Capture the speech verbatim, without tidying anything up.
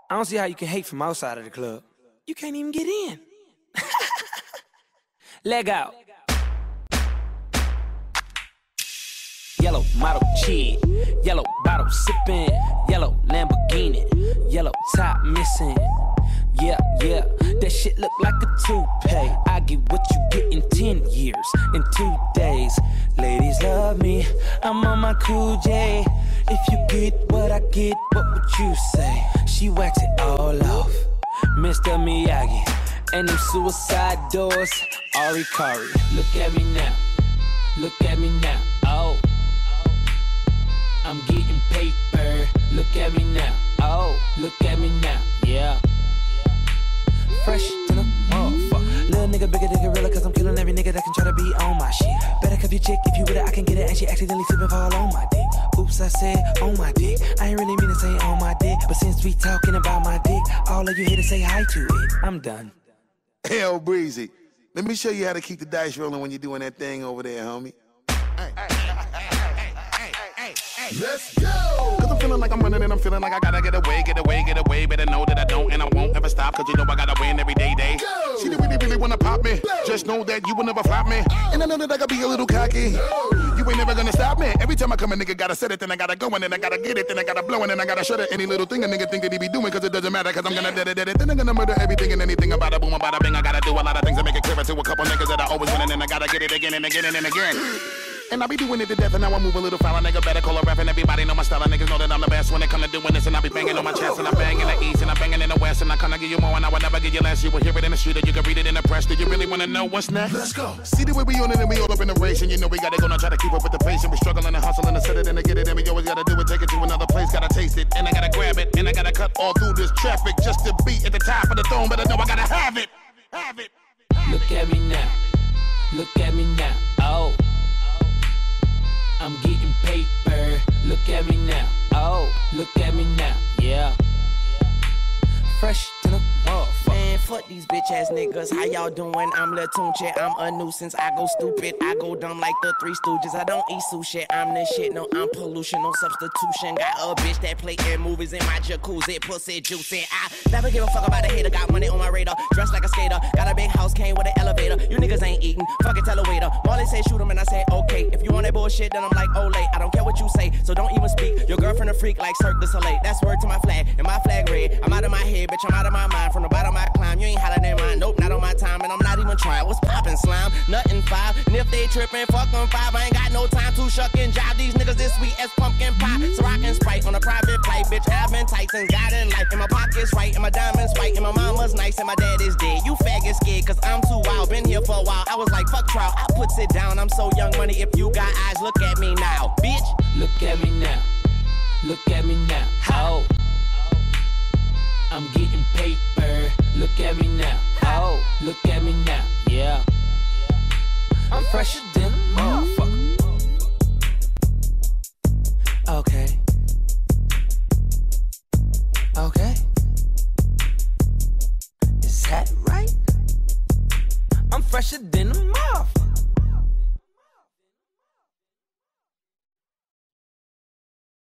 I don't see how you can hate from outside of the club. You can't even get in. Leg out. Yellow model kid, yellow bottle sipping, yellow Lamborghini, yellow top missing. Yeah, yeah, that shit look like a toupee. I get what you get in ten years, in two days. Ladies love me, I'm on my cool J. If you get what I get, what would you say? She waxed it all off, Mister Miyagi. And them suicide doors, Ari Kari. Look at me now, look at me now, oh. I'm getting paper, look at me now, oh. Look at me now, yeah. Fresh to the motherfucker. Little nigga bigger than gorilla, cause I'm killing every nigga that can try to be on my shit. Better cuff your chick, if you with it, I can get it. And she accidentally slip and fall on my dick. Oops, I said on my dick. I ain't really mean to say on my dick, but since we talking about my dick, all of you here to say hi to it. I'm done. Hell, Breezy, let me show you how to keep the dice rolling when you're doing that thing over there, homie. Hey, hey, hey, hey, hey, hey, let's go! Cause I'm feeling like I'm running and I'm feeling like I gotta get away, get away, get away. Better know that I don't and I won't ever stop, cause you know I gotta win every day, day. Go! She really, really wanna pop me. Go! Just know that you will never flop me. Go! And I know that I gotta be a little cocky. Go! You ain't never gonna stop me. Every time I come, a nigga gotta set it, then I gotta go, and then I gotta get it, then I gotta blow, and then I gotta shut it. Any little thing a nigga think that he be doing, cause it doesn't matter, cause I'm gonna dead it, dead it. Then I'm gonna murder everything and anything about a boom, about a bing. I gotta do a lot of things to make it clearer to a couple niggas that I always win, and then I gotta get it again and again and, and again. And I be doing it to death, and now I move a little foul. A nigga better call a rap, and everybody know my style. And niggas know that I'm the best when it come to doing this. And I be banging on my chest, and I bang in the east, and I banging in the west. And I kinda give you more, and I will never give you less. You will hear it in the street, or you can read it in the press. Do you really wanna know what's next? Let's go. See the way we on it, and we all up in the race. And you know we gotta go now, try to keep up with the pace. And we struggling and hustling to set it and to get it. And we always gotta do it, take it to another place. Gotta taste it, and I gotta grab it. And I gotta cut all through this traffic just to be at the top of the throne. But I know I gotta have it, have it. Look at me now, look at me now, oh. I'm getting paper, look at me now, oh. Look at me now, yeah. Fresh to the motherfucker. Man, fuck these bitch ass niggas. How y'all doing? I'm Lil Tunche. I'm a nuisance. I go stupid. I go dumb like the Three Stooges. I don't eat sushi. I'm the shit. No, I'm pollution. No substitution. Got a bitch that play in movies in my jacuzzi. Pussy juicy. I never give a fuck about a hater. Got money on my radar. Dressed like a skater. Got a big house. Came with an elevator. You niggas ain't eating. Fuck it, tell a waiter. Molly said shoot him and I said okay. If you want that bullshit, then I'm like Olay. I don't care what you say, so don't even speak. Your girlfriend a freak like Cirque du Soleil. That's word to my flag. And my flag red. I'm out of my head, bitch. I'm out of my mind. From the bottom I climb. You ain't hotter than mine. Nope, not on my time. And I'm not even trying. What's poppin', slime? Nothing five. And if they trippin', fuck them five. I ain't got no time to shuck and jive. These niggas this sweet as pumpkin pie. So I can Sprite on a private flight. Bitch, I've been tight since God in life. And my pocket's right. And my diamonds white. And my mama's nice. And my dad is dead. You faggot scared cause I'm too wild. Been here for a while. I was like, fuck trial. I puts it down. I'm so young money. If you got eyes, look at me now. Bitch. Look at me now. Look at me now. Oh. I'm getting paper. Look at me now. Oh. Look at me now. Yeah. I'm fresh.